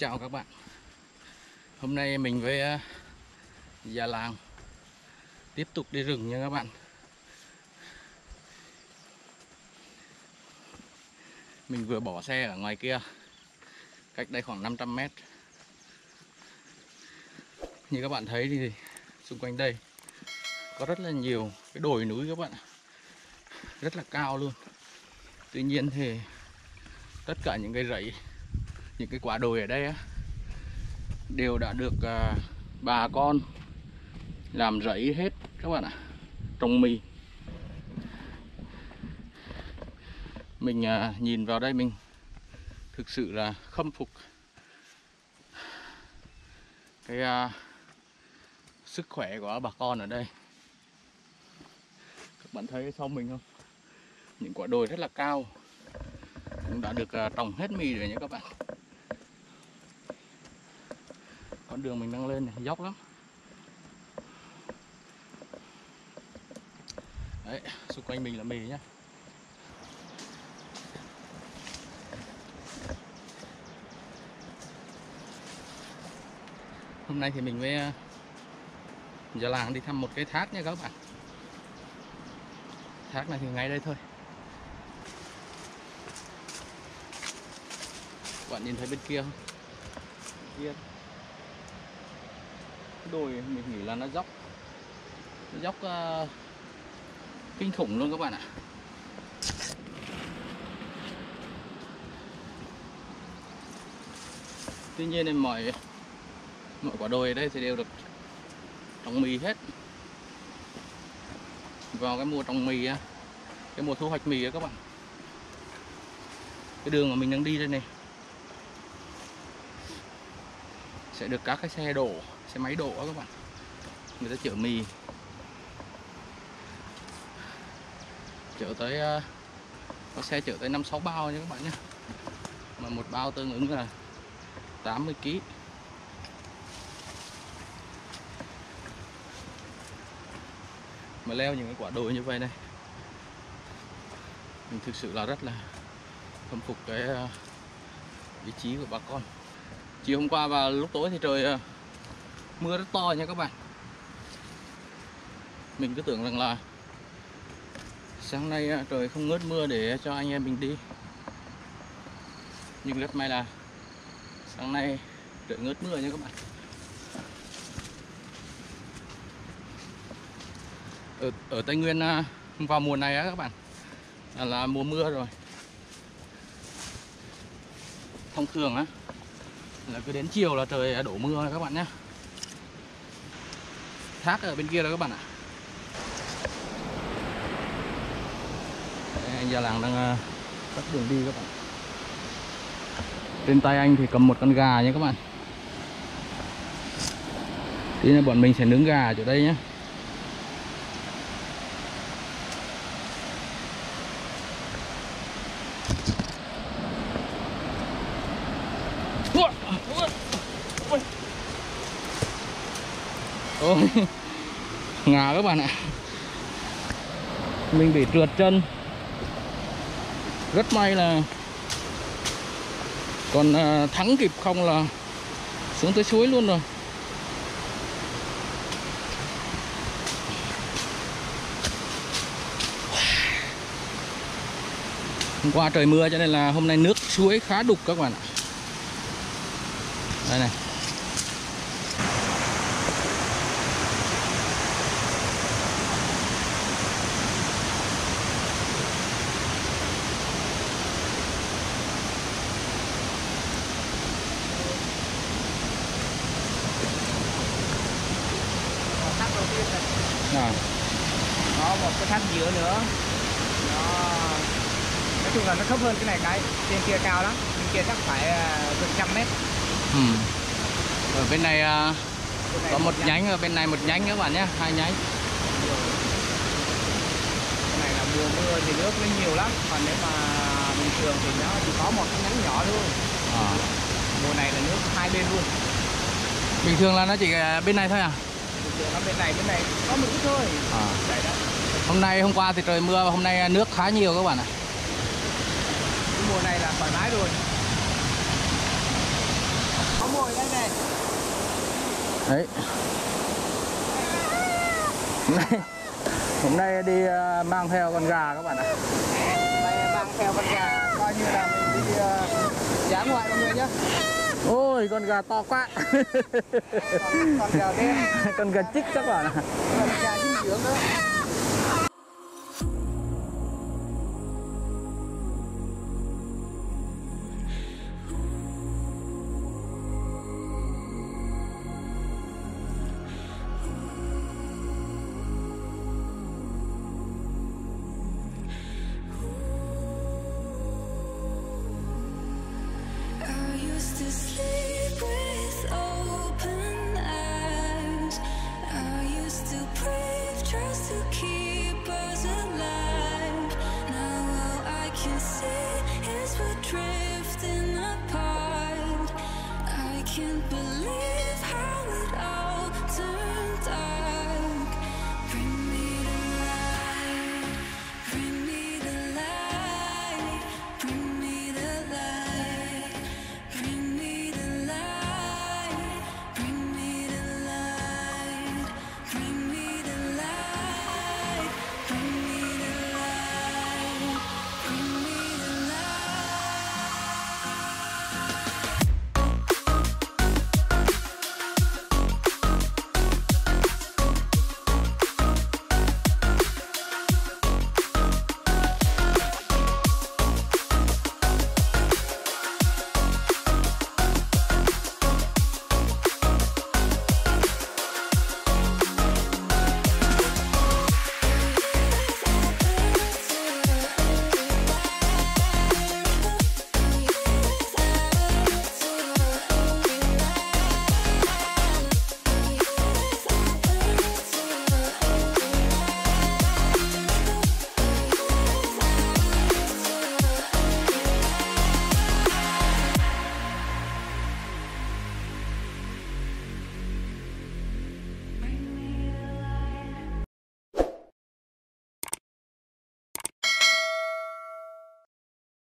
chào các bạn. Hôm nay mình với già làng tiếp tục đi rừng nha các bạn. Mình vừa bỏ xe ở ngoài kia, cách đây khoảng 500 mét. Như các bạn thấy thì xung quanh đây có rất là nhiều cái đồi núi các bạn ạ, rất là cao luôn. Tuy nhiên thì tất cả những cái rẫy, những cái quả đồi ở đây á, đều đã được bà con làm rẫy hết các bạn ạ, trồng mì. Mình nhìn vào đây mình thực sự là khâm phục cái sức khỏe của bà con ở đây. Các bạn thấy sau mình không? Những quả đồi rất là cao cũng đã được trồng hết mì rồi nhé các bạn. Con đường mình đang lên này dốc lắm. Đấy, xung quanh mình là mì nhá. Hôm nay thì mình với già làng đi thăm một cái thác nha các bạn. Thác này thì ngay đây thôi. Các bạn nhìn thấy bên kia không? Kia cái đồi mình nghĩ là nó dốc kinh khủng luôn các bạn ạ. Tuy nhiên thì mọi quả đồi ở đây thì đều được trồng mì hết. Vào cái mùa trồng mì á, cái mùa thu hoạch mì á các bạn, cái đường mà mình đang đi đây này sẽ được các cái xe máy đổ á các bạn, người ta chở mì, chở tới có xe chở tới 5-6 bao nha các bạn nhé, mà một bao tương ứng là 80 kg. Mà leo những cái quả đồi như vậy này, mình thực sự là rất là khâm phục cái ý chí của bà con. Chiều hôm qua và lúc tối thì trời mưa rất to nha các bạn. Mình cứ tưởng rằng là sáng nay trời không ngớt mưa để cho anh em mình đi, nhưng rất may là sáng nay trời ngớt mưa nha các bạn. Ở Tây Nguyên vào mùa này á các bạn là mùa mưa rồi. Thông thường á là cứ đến chiều là trời đổ mưa các bạn nhé. Thác ở bên kia đó các bạn ạ. Anh già làng đang cắt đường đi các bạn. Trên tay anh thì cầm một con gà nha các bạn. Tí nữa bọn mình sẽ nướng gà ở chỗ đây nhé. Ôi, ngã các bạn ạ. Mình bị trượt chân. Rất may là còn thắng kịp, không là xuống tới suối luôn rồi. Hôm qua trời mưa cho nên là hôm nay nước suối khá đục các bạn ạ. Đây này. Có một cái thác giữa nữa, nói chung là nó thấp hơn cái này, trên kia cao lắm, bên kia chắc phải gần 100 mét. Ở bên này có một nhánh, ở bên này một nhánh các bạn nhé, 2 nhánh. Cái này là mùa mưa thì nước nó nhiều lắm, còn nếu mà bình thường thì nó chỉ có một cái nhánh nhỏ thôi. Mùa này là nước hai bên luôn. Bình thường là nó chỉ bên này thôi à? Bình thường nó bên này có một ít thôi. Đấy đó. Hôm qua thì trời mưa và hôm nay nước khá nhiều các bạn ạ. Cái mùa này là thoải mái rồi. ngồi đây này. Đấy. Hôm nay đi mang theo con gà các bạn ạ. Đây mang theo con gà coi như là mình đi dã ngoại mọi người nhá. Ôi con gà to quá. Con gà đen. Con gà chích các bạn ạ. Con gà dinh dưỡng đó. Can't believe how it all turned out.